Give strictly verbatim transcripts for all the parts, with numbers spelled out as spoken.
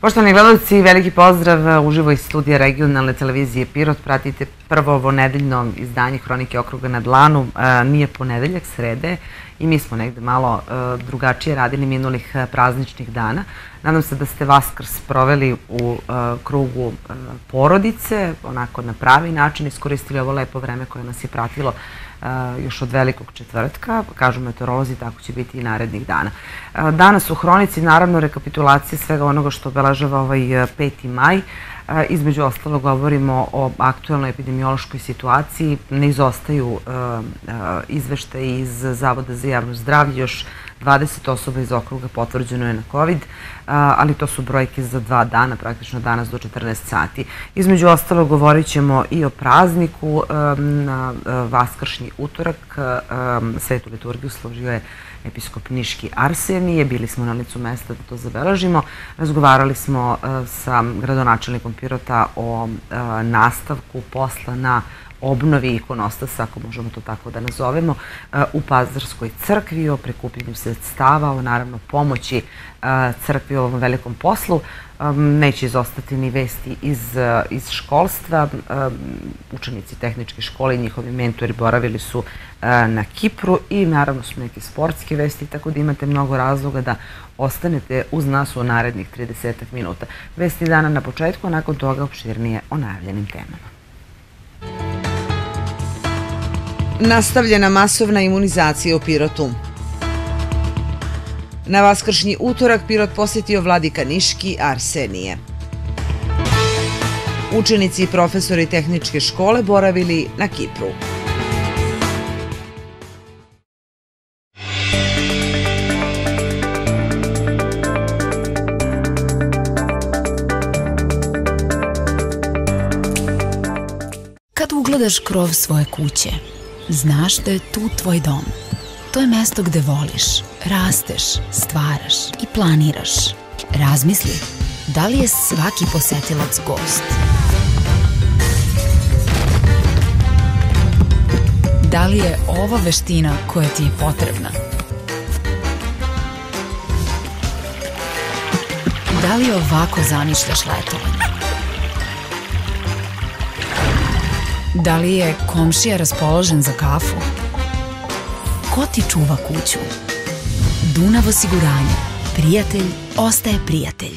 Poštovani gledalci, veliki pozdrav uživo iz studija regionalne televizije Pirot. Pratite prvo ovo nedeljno izdanje Hronike okruga na dlanu. Nije ponedeljak, srede i mi smo negde malo drugačije radili minulih prazničnih dana. Nadam se da ste Vaskrs proveli u krugu porodice, onako na pravi način, iskoristili ovo lepo vreme koje nas je pratilo još od velikog četvrtka, kažu meteorolozi, tako će biti i narednih dana. Danas u Hronici, naravno, rekapitulacija svega onoga što obeležava ovaj peti maj. Između ostalo govorimo o aktuelnoj epidemiološkoj situaciji. Ne izostaju izveštaji iz Zavoda za javno zdravlje, još dvadeset osoba iz okruga potvrđeno je na COVID, ali to su brojke za dva dana, praktično danas do četrnaest sati. Između ostalo govorit ćemo i o prazniku. Na Vaskršnji utorak Svetu liturgiju složio je episkop Niški Arsenije. Bili smo na licu mesta da to zabeležimo. Razgovarali smo sa gradonačelnikom Pirota o nastavku posla na obnovi ikonostasa, ako možemo to tako da nazovemo, u Pazarskoj crkvi, o prikupljenju sredstava, o naravno pomoći crkvi u ovom velikom poslu. Neće izostati ni vesti iz školstva. Učenici tehničke škole i njihovi mentori boravili su na Kipru i naravno su neke sportske vesti, tako da imate mnogo razloga da ostanete uz nas u narednih tridesetak minuta. Vesti dana na početku, a nakon toga opširnije o najavljenim temama. Nastavljena masovna imunizacija u Pirotu. Na Vaskršnji utorak Pirot posjetio vladika Niški Arsenije. Učenici i profesori tehničke škole boravili na Kipru. Kad ugledaš krov svoje kuće, znaš da je tu tvoj dom. To je mesto gde voliš, rasteš, stvaraš i planiraš. Razmisli, da li je svaki posetilac gost? Da li je ovo veština koja ti je potrebna? Da li ovako zamišljaš letovanje? Da li je komšija raspoložen za kafu? Ko ti čuva kuću? Dunav osiguranje. Prijatelj ostaje prijatelj.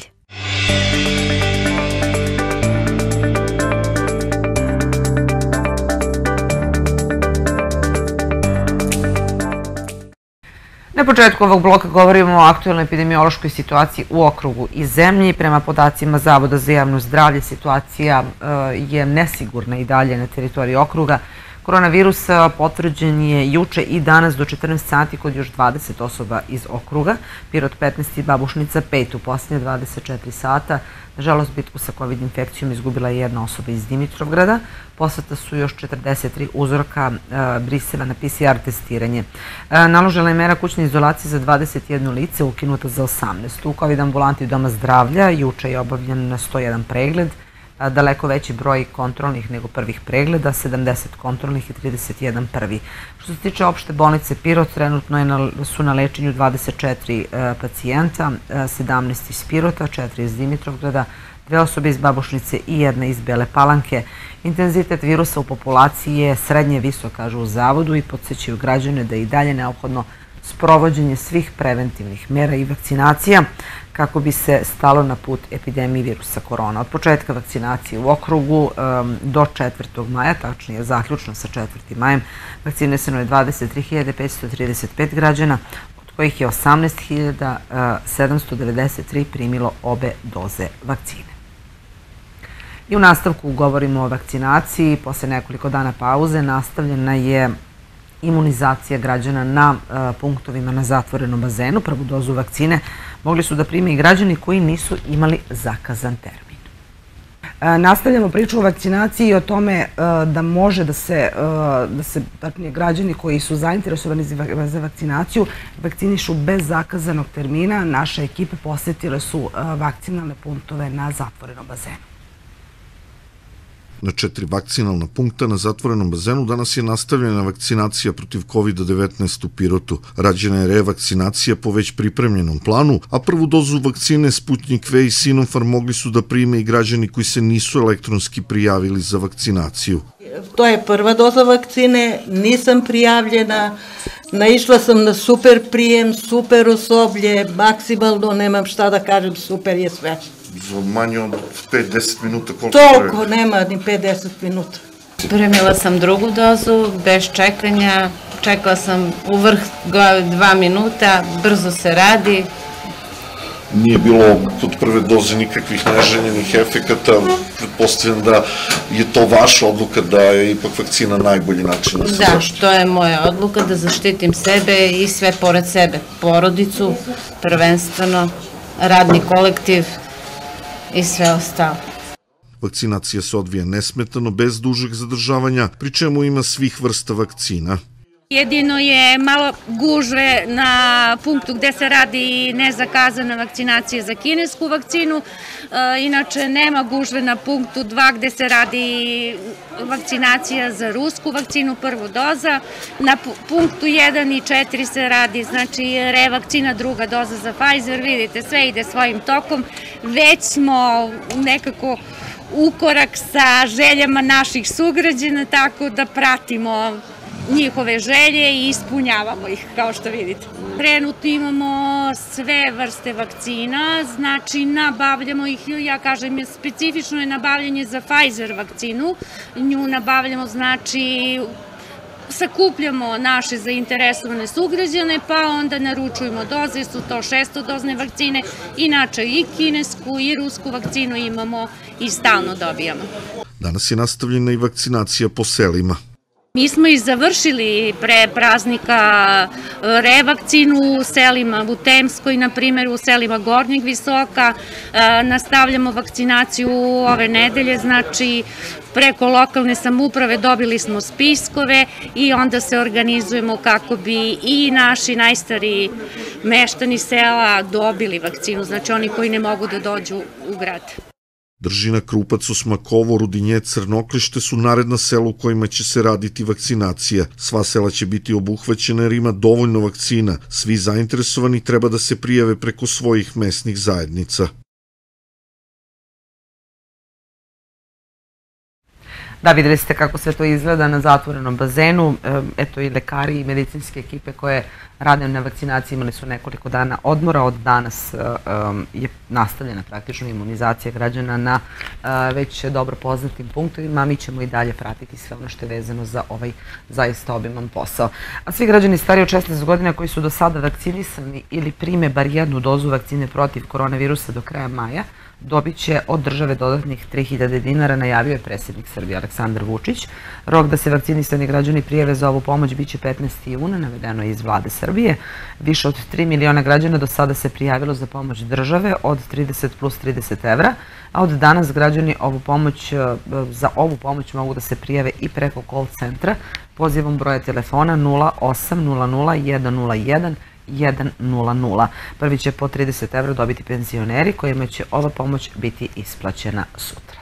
Na početku ovog bloka govorimo o aktuelnoj epidemiološkoj situaciji u okrugu i zemlji. Prema podacima Zavoda za javno zdravlje, situacija je nesigurna i dalje na teritoriji okruga. Koronavirus potvrđen je juče i danas do četrnaest sati kod još dvadeset osoba iz okruga. Pirot petnaest i Babušnica pet u posljednje dvadeset četiri sata. Nažalost, bitku sa COVID infekcijom izgubila je jedna osoba iz Dimitrovgrada. Poslata su još četrdeset tri uzorka briseva na P C R testiranje. Naložena je mera kućne izolacije za dvadeset jedno lice, ukinuta za osamnaest. U COVID ambulanti Doma zdravlja juče je obavljen sto jedan pregled, daleko veći broj kontrolnih nego prvih pregleda, sedamdeset kontrolnih i trideset jedan prvi. Što se tiče opšte bolnice Pirot, trenutno su na lečenju dvadeset četiri pacijenta, sedamnaest iz Pirota, četiri iz Dimitrovgrada, dve osobe iz Babušnice i jedna iz Bele Palanke. Intenzitet virusa u populaciji je srednje visok, kažu u Zavodu, i podsjećaju građane da je i dalje neophodno sprovođenje svih preventivnih mera i vakcinacija kako bi se stalo na put epidemiji virusa korona. Od početka vakcinacije u okrugu do četvrtog maja, tačnije zaključno sa četvrtim majem, vakcinisano je dvadeset tri hiljade petsto trideset pet građana, od kojih je osamnaest hiljada sedamsto devedeset tri primilo obe doze vakcine. I u nastavku govorimo o vakcinaciji. Posle nekoliko dana pauze nastavljena je imunizacija građana na punktovima na zatvorenom bazenu. Prvu dozu vakcine mogli su da prime i građani koji nisu imali zakazan termin. Nastavljamo priču o vakcinaciji i o tome da može da se, da se tačnije, građani koji su zainteresovani za vakcinaciju vakcinišu bez zakazanog termina. Naše ekipe posjetile su vakcinalne punktove na zatvorenom bazenu. Na četiri vakcinalna punkta na zatvorenom bazenu danas je nastavljena vakcinacija protiv kovid devetnaest u Pirotu. Rađena je revakcinacija po već pripremljenom planu, a prvu dozu vakcine Sputnik V i Sinopharm mogli su da prime i građani koji se nisu elektronski prijavili za vakcinaciju. To je prva doza vakcine, nisam prijavljena, naišla sam na super prijem, super osoblje, maksimalno, nemam šta da kažem, super je sve. Za manje od pet do deset minuta koliko? Toliko, nema ni pet do deset minuta. Primila sam drugu dozu, bez čekanja, čekala sam u vrh dva minuta, brzo se radi. Nije bilo kod prve doze nikakvih neželjenih efekata, pretpostavljam da je to vaša odluka da je ipak vakcina najbolji način da se zaštiti. Da, to je moja odluka da zaštitim sebe i sve pored sebe, porodicu, prvenstveno, radni kolektiv i sve ostalo. Vakcinacija se odvija nesmetano, bez dužeg zadržavanja, pri čemu ima svih vrsta vakcina. Jedino je malo gužve na punktu gde se radi nezakazana vakcinacija za kinesku vakcinu, inače nema gužve na punktu dva gde se radi vakcinacija za rusku vakcinu, prvu doza. Na punktu jedan i četiri se radi, znači revakcina, druga doza za Pfizer, vidite, sve ide svojim tokom. Već smo nekako ukorak sa željama naših sugrađana, tako da pratimo njihove želje i ispunjavamo ih, kao što vidite. Trenutno imamo sve vrste vakcina, znači nabavljamo ih, ja kažem, specifično je nabavljanje za Pfizer vakcinu, nju nabavljamo, znači sakupljamo naše zainteresovane sugrađane, pa onda naručujemo doze, su to šestodozne vakcine, inače i kinesku i rusku vakcinu imamo i stalno dobijamo. Danas je nastavljena i vakcinacija po selima. Mi smo i završili pre praznika revakcinu u selima u Temskoj, na primjer u selima Gornjeg Visoka. Nastavljamo vakcinaciju ove nedelje, znači preko lokalne samouprave dobili smo spiskove i onda se organizujemo kako bi i naši najstariji meštani sela dobili vakcinu, znači oni koji ne mogu da dođu u grad. Držina, Krupac, Osmakovo, Rudinje, Crnoklište su naredna sela u kojima će se raditi vakcinacija. Sva sela će biti obuhvaćena jer ima dovoljno vakcina. Svi zainteresovani treba da se prijave preko svojih mesnih zajednica. Da, videli ste kako sve to izgleda na zatvorenom bazenu. Eto, i lekari i medicinske ekipe koje rade na vakcinaciji imali su nekoliko dana odmora. Od danas je nastavljena praktično imunizacija građana na već dobro poznatim punktovima. Mi ćemo i dalje pratiti sve ono što je vezano za ovaj zaista obiman posao. A svi građani stariji od šesnaest godina koji su do sada vakcinisani ili prime bar jednu dozu vakcine protiv koronavirusa do kraja maja, dobit će od države dodatnih tri hiljade dinara, najavio je predsjednik Srbije Aleksandar Vučić. Rok da se vakcinisani građani prijave za ovu pomoć biće petnaestog juna, navedeno je iz vlade Srbije. Više od tri miliona građana do sada se prijavilo za pomoć države od trideset plus trideset evra, a od danas građani ovu pomoć, za ovu pomoć mogu da se prijave i preko call centra pozivom broja telefona nula osam nula nula jedan nula jedan jedan nula nula. Prvi će po trideset evra dobiti penzioneri kojima će ova pomoć biti isplaćena sutra.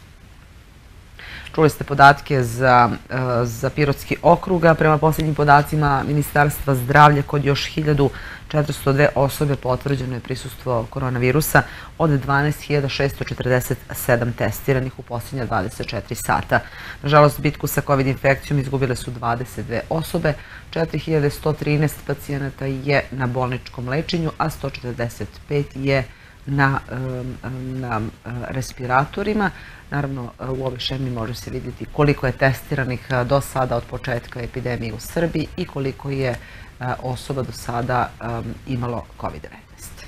Čuli ste podatke za, za Pirotski okruga. Prema posljednjim podacima Ministarstva zdravlja, kod još hiljadu četiristo dve osobe potvrđeno je prisustvo koronavirusa od dvanaest hiljada šesto četrdeset sedam testiranih u posljednja dvadeset četiri sata. Nažalost, bitku sa COVID infekcijom izgubile su dvadeset dve osobe, četiri hiljade sto trinaest pacijenata je na bolničkom lečenju, a sto četrdeset pet je na, na respiratorima. Naravno, u ovoj šemi može se vidjeti koliko je testiranih do sada od početka epidemije u Srbiji i koliko je osoba do sada imalo COVID devetnaest.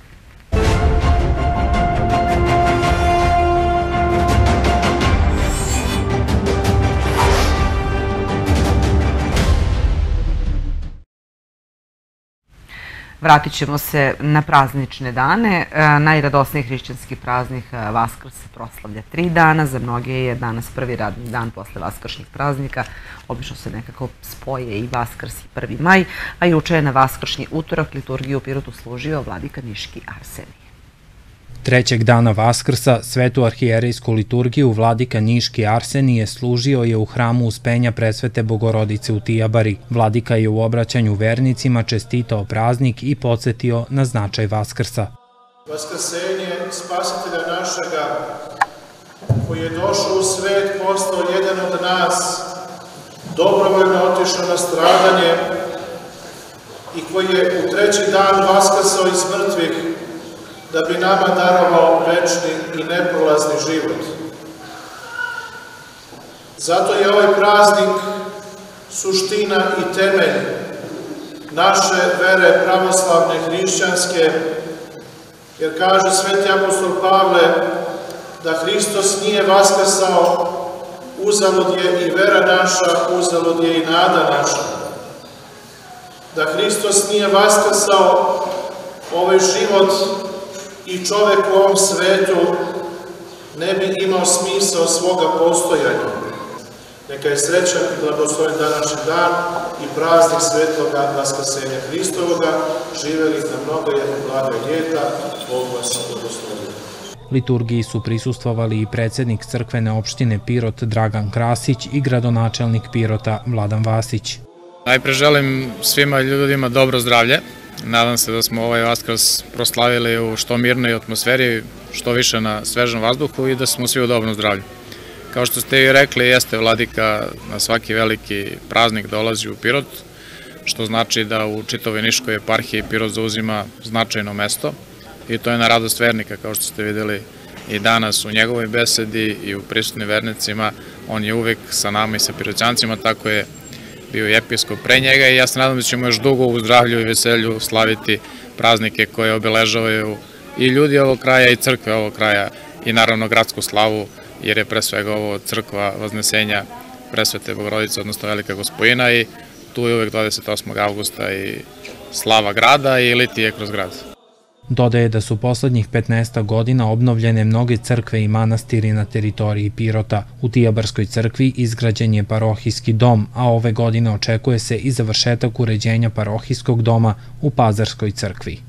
Vratit ćemo se na praznične dane. Najradosniji hrišćanski praznik Vaskrs se proslavlja tri dana. Za mnoge je danas prvi radni dan posle vaskršnjih praznika. Obično se nekako spoje i Vaskrs i prvi maj, a juče je na vaskršnji utorak liturgiju u Pirotu služio vladika Niški Arsenije. Trećeg dana Vaskrsa svetu arhijerejsku liturgiju vladika Niški Arsenije služio je u hramu Uspenja Presvete Bogorodice u Tijabari. Vladika je u obraćanju vernicima čestitao praznik i podsjetio na značaj Vaskrsa. Vaskrsenje Spasitelja našega, koji je došao u svet, postao jedan od nas, dobrovoljno otišao na stradanje i koji je u treći dan vaskrsao iz mrtvih, da bi nama darovao večni i neprolazni život. Zato je ovaj praznik suština i temelj naše vere pravoslavne hrišćanske, jer kaže sveti apostol Pavle da Hristos nije vaskrsao, uzalud je i vera naša, uzalud je i nada naša. Da Hristos nije vaskrsao, ovaj život i čovek u ovom svetu ne bi imao smisao svoga postojanja. Neka je srećan i blagosloven današnji dan i praznik svetloga Vaskrsenja Hristovoga, živeli na mnoga jedna blaga ljeta, Bog vas blagoslovio. Liturgiji su prisustvovali i predsjednik crkvene opštine Pirot Dragan Krasić i gradonačelnik Pirota Vladan Vasić. Najpre želim svima ljudima dobro zdravlje. Nadam se da smo ovaj Vaskrs proslavili u što mirnoj atmosferi, što više na svežem vazduhu i da smo svi u dobrom zdravlju. Kao što ste i rekli, jeste vladika na svaki veliki praznik dolazi u Pirot, što znači da u čitavoj Niškoj eparhiji Pirot zauzima značajno mesto i to je na radost vernika, kao što ste videli i danas u njegovoj besedi i u prisutnim vernicima. On je uvek sa nama i sa Pirotjancima, tako je bio i episkop pre njega i ja se nadam da ćemo još dugo u zdravlju i veselju slaviti praznike koje obeležavaju i ljudi ovog kraja i crkve ovog kraja i naravno gradsku slavu, jer je pre svega ovo crkva Vaznesenja Presvete Bogorodice, odnosno Velika Gospojina, i tu je uvek dvadeset osmog avgusta i slava grada i litije kroz grad. Dodaje da su poslednjih petnaest godina obnovljene mnoge crkve i manastiri na teritoriji Pirota. U Tijabarskoj crkvi izgrađen je parohijski dom, a ove godine očekuje se i završetak uređenja parohijskog doma u Pazarskoj crkvi.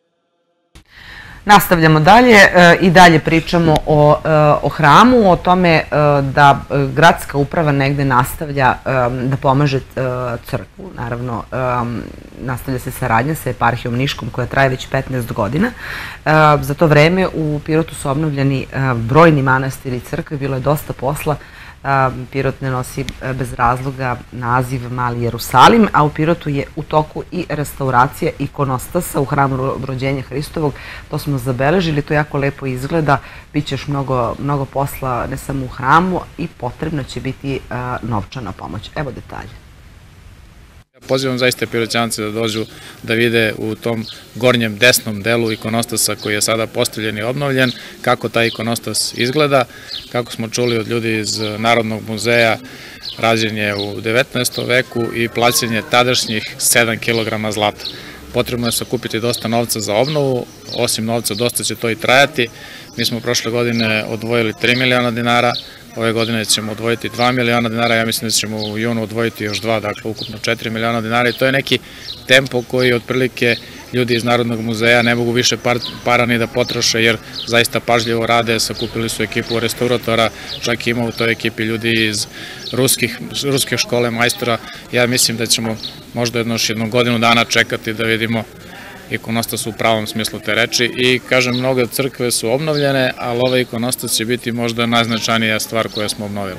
Nastavljamo dalje i dalje pričamo o, o hramu, o tome da gradska uprava negde nastavlja da pomaže crkvu. Naravno, nastavlja se saradnja sa eparhijom Niškom koja traje već petnaest godina. Za to vreme u Pirotu su obnovljeni brojni manastiri i crkve, bilo je dosta posla. Pirot ne nosi bez razloga naziv Mali Jerusalim, a u Pirotu je u toku i restauracija ikonostasa u hramu Rođenja Hristovog. To smo zabeležili, to jako lepo izgleda, bit će još mnogo, mnogo posla ne samo u hramu i potrebno će biti novčana pomoć. Evo detalje. Pozivam zaista Pirotjance da dođu da vide u tom gornjem desnom delu ikonostasa koji je sada postavljen i obnovljen, kako taj ikonostas izgleda. Kako smo čuli od ljudi iz Narodnog muzeja, rađen je u devetnaestom veku i plaćen je tadašnjih sedam kilograma zlata. Potrebno je sakupiti dosta novca za obnovu, osim novca dosta će to i trajati. Mi smo prošle godine odvojili tri miliona dinara, ove godine ćemo odvojiti dva miliona dinara, ja mislim da ćemo u junu odvojiti još dva, dakle ukupno četiri miliona dinara i to je neki tempo koji otprilike ljudi iz Narodnog muzeja ne mogu više para ni da potroše jer zaista pažljivo rade, sakupili su ekipu restauratora, čak ima u toj ekipi ljudi iz ruske škole majstora. Ja mislim da ćemo možda još jednu godinu dana čekati da vidimo ikonostas u pravom smislu te reči i kažem, mnoge crkve su obnovljene, ali ovaj ikonostas će biti možda najznačajnija stvar koju smo obnovili.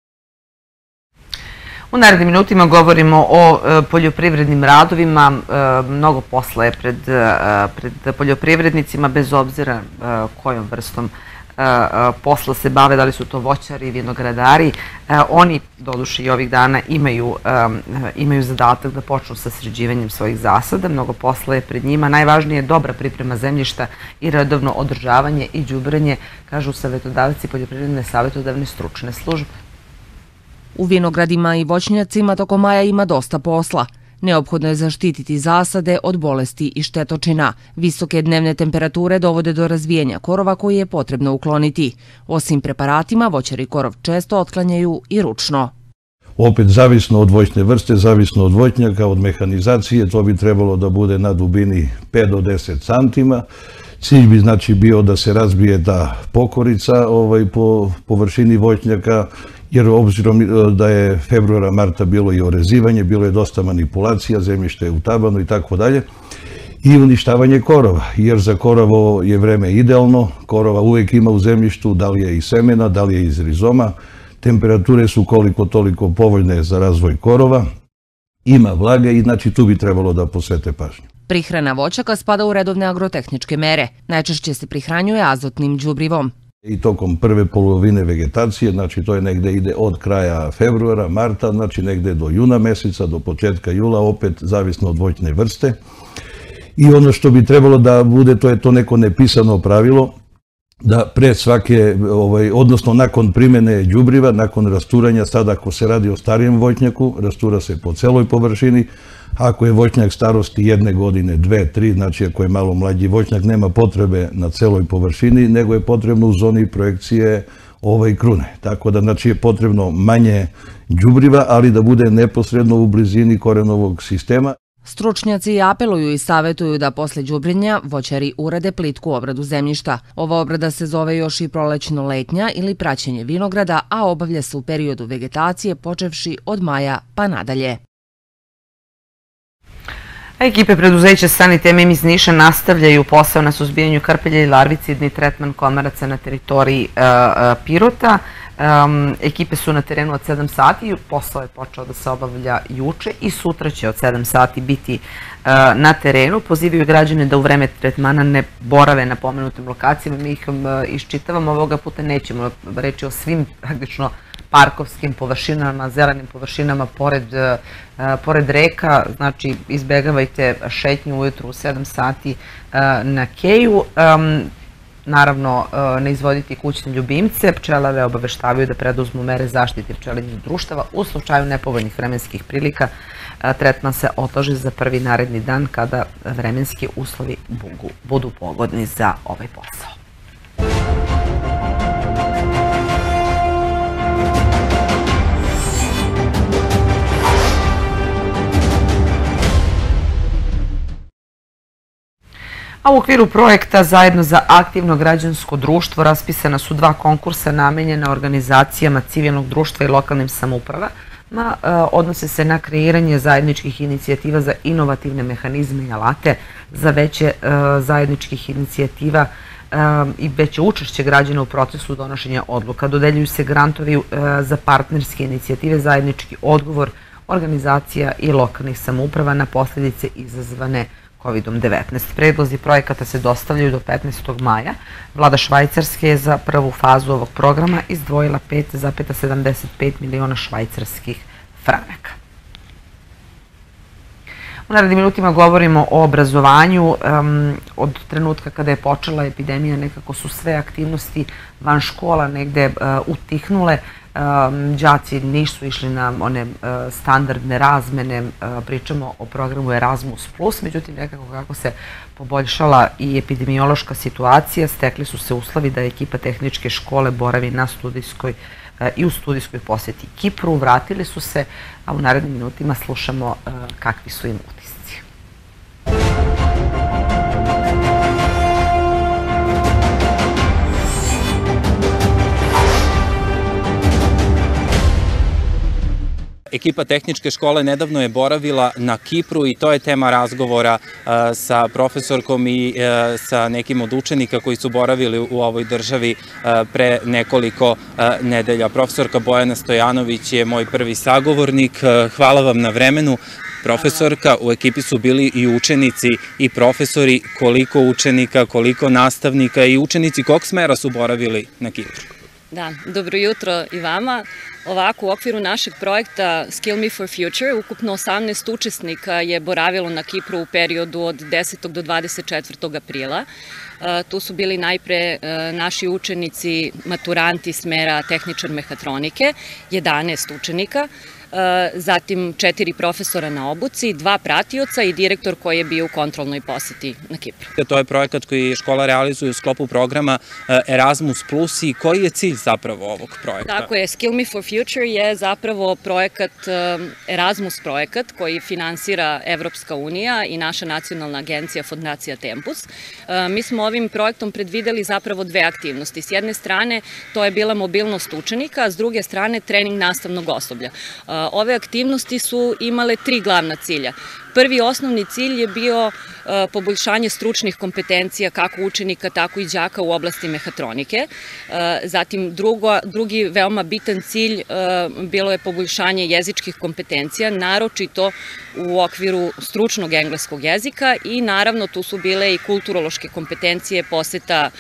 U narednim minutima govorimo o poljoprivrednim radovima. Mnogo posla je pred, pred poljoprivrednicima, bez obzira kojom vrstom posla se bave, da li su to voćari, vinogradari. Oni, doduše i ovih dana, imaju, imaju zadatak da počnu sa sređivanjem svojih zasada. Mnogo posla je pred njima. Najvažnije je dobra priprema zemljišta i redovno održavanje i đubrenje, kažu savetodavci poljoprivredne savetodavne stručne službe. U vinogradima i voćnjacima tokom maja ima dosta posla. Neophodno je zaštititi zasade od bolesti i štetočina. Visoke dnevne temperature dovode do razvijenja korova koji je potrebno ukloniti. Osim preparatima, voćari korov često otklanjaju i ručno. Opet, zavisno od voćne vrste, zavisno od voćnjaka, od mehanizacije, to bi trebalo da bude na dubini pet do deset santima. Cilj bi znači bio da se razbije ta pokorica ovaj, po površini voćnjaka, jer obzirom da je februara, marta bilo i orezivanje, bilo je dosta manipulacija, zemljište je utabano i tako dalje, i uništavanje korova, jer za korovo je vreme idealno, korova uvek ima u zemljištu, da li je iz semena, da li je iz rizoma, temperature su koliko toliko povoljne za razvoj korova, ima vlage i znači tu bi trebalo da posvete pažnju. Prihrana voćaka spada u redovne agrotehničke mere. Najčešće se prihranjuje azotnim đubrivom. I tokom prve polovine vegetacije, znači to je negde ide od kraja februara, marta, znači negde do juna meseca, do početka jula, opet zavisno od voćne vrste. I ono što bi trebalo da bude, to je to neko nepisano pravilo, da pre svake, ovaj, odnosno nakon primjene đubriva, nakon rasturanja, sad ako se radi o starijem voćnjaku, rastura se po celoj površini. Ako je voćnjak starosti jedne godine, dve, tri, znači ako je malo mlađi voćnjak, nema potrebe na celoj površini, nego je potrebno u zoni projekcije ovaj krune. Tako da znači je potrebno manje đubriva, ali da bude neposredno u blizini korenovog sistema. Stručnjaci apeluju i savetuju da posle đubrenja voćari urade plitku obradu zemljišta. Ova obrada se zove još i prolećno-letnja ili praćenje vinograda, a obavlja se u periodu vegetacije počevši od maja pa nadalje. Ekipe preduzeća Sanitemem iz Niša nastavljaju posao na suzbijanju krpelja i larvicidni tretman komaraca na teritoriji Pirota. Ekipe su na terenu od sedam sati, posao je počeo da se obavlja juče i sutra će od sedam sati biti na terenu. Pozivaju građane da u vreme tretmana ne borave na pomenutim lokacijama. Mi ih iščitavamo, ovoga puta nećemo reći o svim praktično parkovskim površinama, zelenim površinama pored reka, znači izbegavajte šetnju ujutru u sedam sati na keju. Naravno, ne izvoditi kućne ljubimce, pčelare obaveštavaju da preduzmu mere zaštite pčelinjih društava. U slučaju nepovoljnih vremenskih prilika tretman se odloži za prvi naredni dan kada vremenski uslovi budu pogodni za ovaj posao. A u okviru projekta Zajedno za aktivno građansko društvo raspisana su dva konkursa namenjena organizacijama civilnog društva i lokalnim samoupravama. Odnose se na kreiranje zajedničkih inicijativa za inovativne mehanizme i alate, za veće zajedničkih inicijativa i veće učešće građana u procesu donošenja odluka. Dodeljuju se grantovi za partnerske inicijative, zajednički odgovor organizacija i lokalnih samouprava na posljedice izazvane kovidom devetnaest. Predlozi projekata se dostavljaju do petnaestog maja. Vlada Švajcarske je za prvu fazu ovog programa izdvojila pet zarez sedamdeset pet miliona švajcarskih franaka. U narednim minutima govorimo o obrazovanju. Od trenutka kada je počela epidemija nekako su sve aktivnosti van škola negde utihnule. Đaci nisu išli na one standardne razmene, pričamo o programu Erasmus plus, međutim nekako kako se poboljšala i epidemiološka situacija, stekli su se uslovi da ekipa tehničke škole boravi na studijskoj i u studijskoj posjeti Kipru. Vratili su se, a u narednim minutima slušamo kakvi su im utisci. Ekipa tehničke škole nedavno je boravila na Kipru i to je tema razgovora sa profesorkom i sa nekim od učenika koji su boravili u ovoj državi pre nekoliko nedelja. Profesorka Bojana Stojanović je moj prvi sagovornik. Hvala vam na vremenu. Profesorka, u ekipi su bili i učenici i profesori. Koliko učenika, koliko nastavnika i učenici kog smera su boravili na Kipru? Da, dobro jutro i vama. Ovako, u okviru našeg projekta Skill Me for Future ukupno osamnaest učesnika je boravilo na Kipru u periodu od desetog do dvadeset četvrtog aprila. Tu su bili najpre naši učenici, maturanti smera tehničar mehatronike, jedanaest učenika, zatim četiri profesora na obuci, dva pratioca i direktor koji je bio u kontrolnoj poseti na Kipru. To je projekat koji škola realizuje u sklopu programa Erasmus plus i koji je cilj zapravo ovog projekta? Tako je, Skill Me for Future Future je zapravo projekat, Erasmus projekat koji finansira Evropska unija i naša nacionalna agencija Fondacija Tempus. Mi smo ovim projektom predvideli zapravo dve aktivnosti. S jedne strane to je bila mobilnost učenika, a s druge strane trening nastavnog osoblja. Ove aktivnosti su imale tri glavna cilja. Prvi osnovni cilj je bio poboljšanje stručnih kompetencija kako učenika, tako i đaka u oblasti mehatronike. Zatim drugi veoma bitan cilj bilo je poboljšanje jezičkih kompetencija, naročito u okviru stručnog engleskog jezika i naravno tu su bile i kulturološke kompetencije, poseta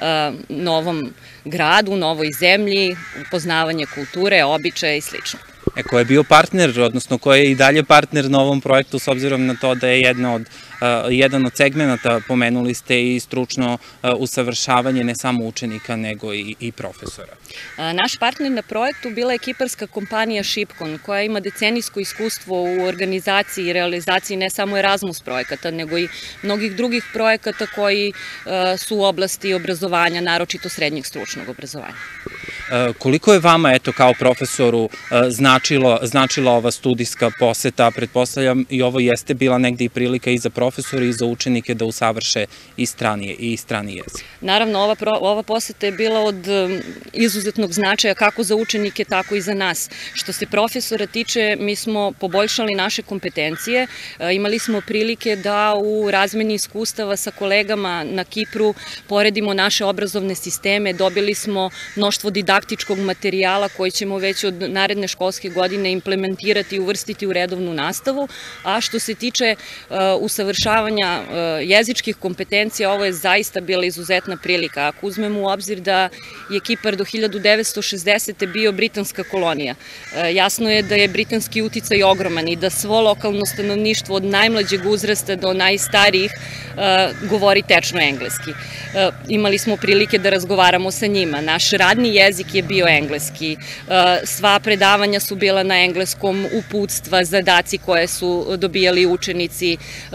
novom gradu, novoj zemlji, upoznavanje kulture, običaja i slično. E, ko je bio partner, odnosno ko je i dalje partner na ovom projektu, s obzirom na to da je jedna od, uh, jedan od segmenata, pomenuli ste i stručno uh, usavršavanje ne samo učenika, nego i, i profesora. A, naš partner na projektu bila je kiparska kompanija Shipcon, koja ima decenijsko iskustvo u organizaciji i realizaciji ne samo Erasmus projekata, nego i mnogih drugih projekata koji uh, su u oblasti obrazovanja, naročito srednjeg stručnog obrazovanja. Uh, koliko je vama, eto, kao profesoru uh, značilo, značila ova studijska poseta? Pretpostavljam i ovo jeste bila negde i prilika i za profesore i za učenike da usavrše i strani, i strani jezik. Naravno, ova, pro, ova poseta je bila od um, izuzetnog značaja kako za učenike, tako i za nas. Što se profesora tiče, mi smo poboljšali naše kompetencije, uh, imali smo prilike da u razmeni iskustava sa kolegama na Kipru poredimo naše obrazovne sisteme, dobili smo mnoštvo didaktičkog materijala koji ćemo već od naredne školske godine implementirati i uvrstiti u redovnu nastavu, a što se tiče uh, usavršavanja uh, jezičkih kompetencija, ovo je zaista bila izuzetna prilika. Ako uzmemo u obzir da je Kipar do hiljadu devetsto šezdesete. bio britanska kolonija, uh, jasno je da je britanski uticaj ogroman i da svo lokalno stanovništvo od najmlađeg uzrasta do najstarijih uh, govori tečno engleski. Uh, imali smo prilike da razgovaramo sa njima. Naš radni jezik je bio engleski, uh, sva predavanja su bila na engleskom, uputstva, zadaci koje su dobijali učenici,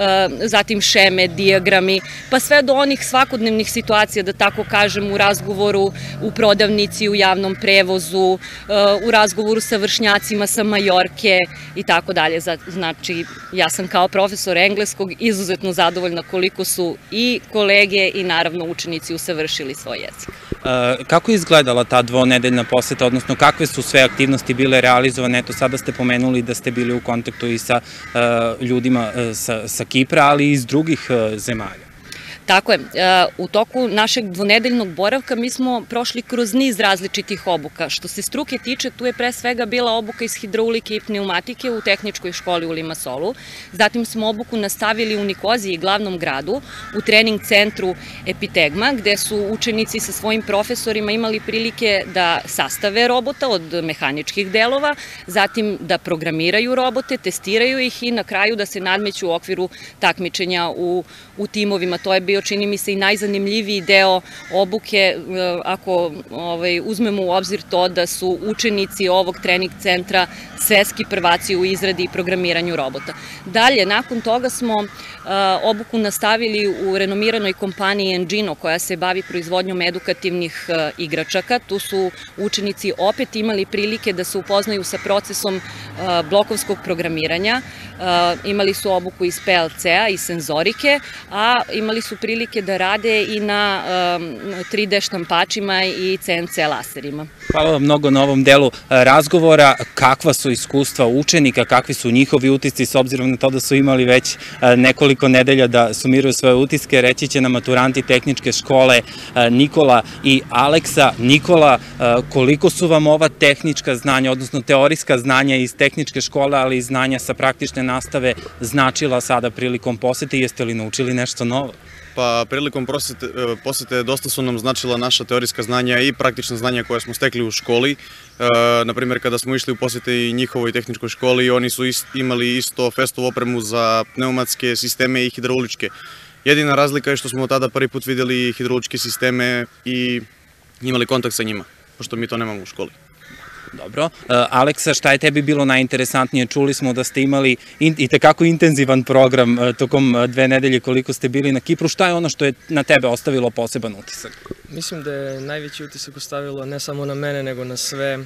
zatim šeme, dijagrami, pa sve do onih svakodnevnih situacija, da tako kažem, u razgovoru u prodavnici, u javnom prevozu, u razgovoru sa vršnjacima sa Majorke i tako dalje. Znači, ja sam kao profesor engleskog izuzetno zadovoljna koliko su i kolege i naravno učenici usavršili svoj jezik. Kako je izgledala ta dvonedeljna poseta, odnosno kakve su sve aktivnosti bile realizovane? Eto, sada ste pomenuli da ste bili u kontaktu i sa ljudima sa, sa Kipra, ali i iz drugih zemalja. Tako je. U toku našeg dvonedeljnog boravka mi smo prošli kroz niz različitih obuka. Što se struke tiče, tu je pre svega bila obuka iz hidraulike i pneumatike u tehničkoj školi u Limasolu. Zatim smo obuku nastavili u Nikoziji, glavnom gradu, u trening centru Epitegma, gde su učenici sa svojim profesorima imali prilike da sastave robota od mehaničkih delova, zatim da programiraju robote, testiraju ih i na kraju da se nadmeću u okviru takmičenja u, u timovima. To je bio, čini mi se, i najzanimljiviji deo obuke, ako ovaj, uzmemo u obzir to da su učenici ovog trening centra svetski prvaci u izradi i programiranju robota. Dalje, nakon toga smo uh, obuku nastavili u renomiranoj kompaniji Engino, koja se bavi proizvodnjom edukativnih uh, igračaka. Tu su učenici opet imali prilike da se upoznaju sa procesom uh, blokovskog programiranja. Uh, imali su obuku iz P L C-a i senzorike, a imali su prilike da rade i na um, tri D štampačima i C N C laserima. Hvala vam mnogo na ovom delu razgovora. Kakva su iskustva učenika, kakvi su njihovi utisci, s obzirom na to da su imali već nekoliko nedelja da sumiraju svoje utiske? Reći će nam maturanti tehničke škole Nikola i Aleksa. Nikola, koliko su vam ova tehnička znanja, odnosno teorijska znanja iz tehničke škole, ali i znanja sa praktične nastave značila sada prilikom posete? Jeste li naučili nešto novo? Pa prilikom posete, posete dosta su nam značila naša teorijska znanja i praktična znanja koje smo stekli u školi. E, naprimjer, kada smo išli u posete i njihovoj tehničkoj školi, oni su ist, imali isto festovu opremu za pneumatske sisteme i hidrauličke. Jedina razlika je što smo tada prvi put vidjeli hidrauličke sisteme i imali kontakt sa njima, pošto mi to nemamo u školi. Dobro. Aleksa, šta je tebi bilo najinteresantnije? Čuli smo da ste imali i tekako intenzivan program tokom dve nedelje koliko ste bili na Kipru. Šta je ono što je na tebe ostavilo poseban utisak? Mislim da je najveći utisak ostavilo ne samo na mene, nego na sve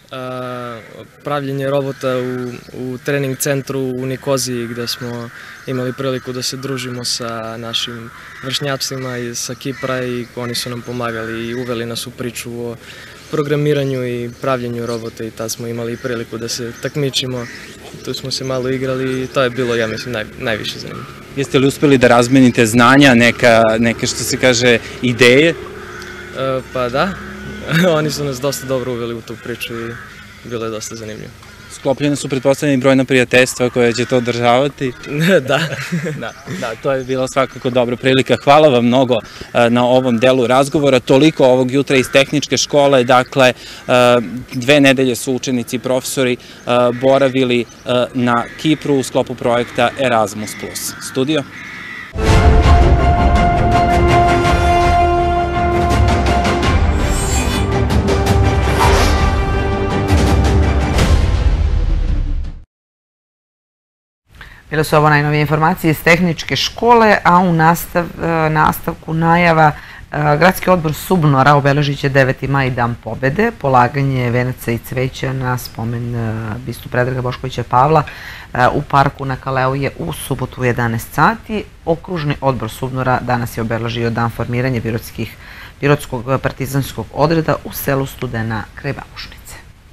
pravljenje robota u trening centru u Nikoziji gde smo imali priliku da se družimo sa našim vršnjacima sa Kipra i oni su nam pomagali i uveli nas u priču o programiranju i pravljenju robota i tad smo imali priliku da se takmičimo. Tu smo se malo igrali i to je bilo, ja mislim, najviše zanimljivo. Jeste li uspeli da razmenite znanja, neke što se kaže ideje? Pa da, oni su nas dosta dobro uveli u tu priču i bilo je dosta zanimljivo. Sklopljene su pretpostavljeni brojna prijateljstva koje će to održavati? Da. Da, to je bila svakako dobra prilika. Hvala vam mnogo na ovom delu razgovora. Toliko ovog jutra iz tehničke škole. Dakle, dve nedelje su učenici i profesori boravili na Kipru u sklopu projekta Erasmus plus. Studio? Bile su ovo najnovije informacije iz tehničke škole, a u nastavku najava Gradski odbor Subnora obeležit će deveti maj Dan pobede, polaganje venaca i cveća na spomen bistu Predraga Boškovića Pavla u parku na Kaleu je u subotu u jedanaest sati. Okružni odbor Subnora danas je obeležio dan formiranja Pirotskog partizanskog odreda u selu Studena kraj Babušnice.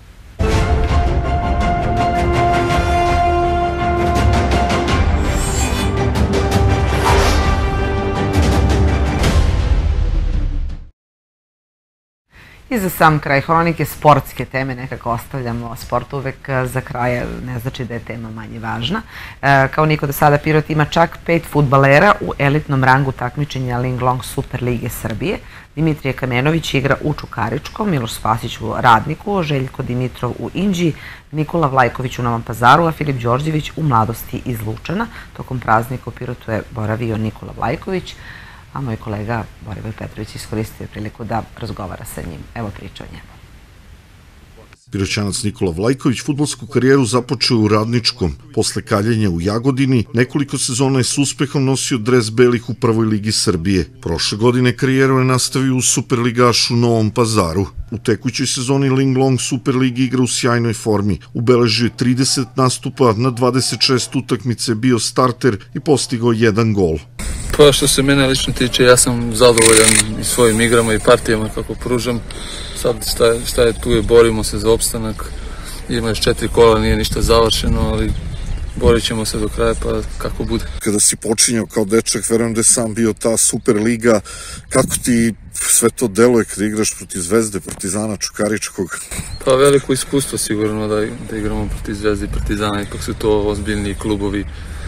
I za sam kraj hronike, sportske teme, nekako ostavljamo sport uvek za kraj, ne znači da je tema manje važna. Kao niko do sada, Pirot ima čak pet fudbalera u elitnom rangu takmičenja Linglong Super Lige Srbije. Dimitrije Kamenović igra u Čukaričkom, Miloš Spasić u Radniku, Željko Dimitrov u Inđiji, Nikola Vlajković u Novom Pazaru, a Filip Đorđević u Mladosti iz Lučana. Tokom praznika u Pirotu je boravio Nikola Vlajković, a moj kolega Boriboj Petrović iskoristio priliku da razgovara sa njim. Evo priča o njemu. Piroćanac Nikola Vlajković fudbalsku karijeru započeo u Radničkom. Posle kaljenja u Jagodini, nekoliko sezona je s uspehom nosio dres belih u prvoj ligi Srbije. Prošle godine karijeru je nastavio u Superligašu u Novom Pazaru. U tekućoj sezoni Linglong Super Ligi igra u sjajnoj formi. Ubeležio je trideset nastupa, na dvadeset šest utakmice bio starter i postigao jedan gol. Pa što se mene lično tiče, ja sam zadovoljan i svojim igrama i partijama kako pružam. Sad šta je tu je, borimo se za opstanak. Ima još četiri kola, nije ništa završeno, ali borit ćemo se do kraja pa kako bude. Kada si počinjao kao dečak, verujem da je sam bio ta Superliga. Kako ti sve to deluje kada igraš protiv Zvezde, Partizana, Čukaričkog? Pa veliko iskustvo sigurno da igramo protiv Zvezde i Partizana, ipak su to ozbiljni klubovi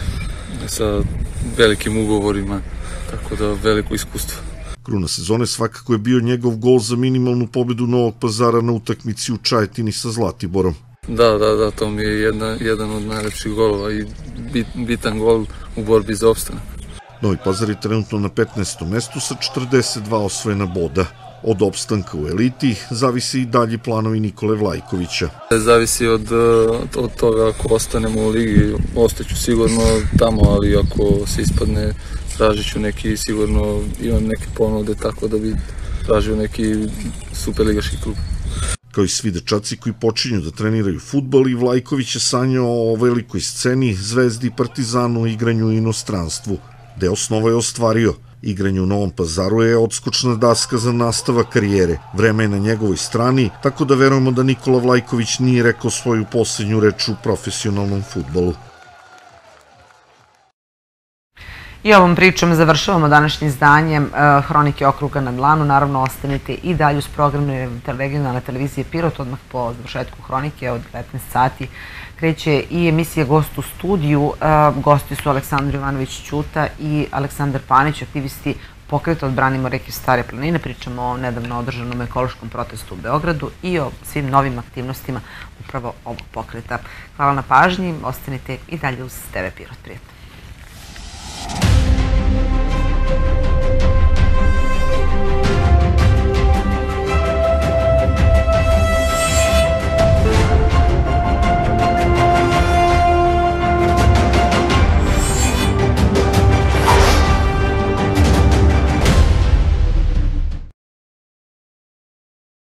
sa velikim ugovorima, tako da veliko iskustvo. Kruna sezone svakako je bio njegov gol za minimalnu pobedu Novog Pazara na utakmici u Čajetini sa Zlatiborom. Da, da, da, to mi je jedan od najlepših golova i bitan gol u borbi za opstanak. Novi Pazar je trenutno na petnaestom mestu sa četrdeset dva osvojena boda. Od opstanka u eliti zavisi i dalji planovi Nikole Vlajkovića. Zavisi od toga ako ostanemo u ligi, ostaću sigurno tamo, ali ako se ispadne, tražit ću neki, sigurno imam neke ponude, tako da bi tražio neki superligaški klub. Kao i svi dečaci koji počinju da treniraju fudbal, i Vlajković je sanjao o velikoj sceni, Zvezdi i Partizanu, igranju u inostranstvu. Deo snova je ostvario. Igranje u Novom Pazaru je odskočna daska za nastavak karijere. Vreme je na njegovoj strani, tako da verujemo da Nikola Vlajković nije rekao svoju posljednju reč u profesionalnom fudbalu. I ovom pričom završavamo današnje izdanje Hronike okruga na dlanu. Naravno, ostanite i dalje uz programe regionalne televizije Pirot. Odmah po završetku Hronike od devetnaest sati kreće i emisija Gost u studiju. Gosti su Aleksandar Jovanović Ćuta i Aleksandar Panić, aktivisti pokreta Odbranimo reke Stare planine. Pričamo o nedavno održanom ekološkom protestu u Beogradu i o svim novim aktivnostima upravo ovog pokreta. Hvala na pažnji, ostanite i dalje uz T V Pirot. Prijatno.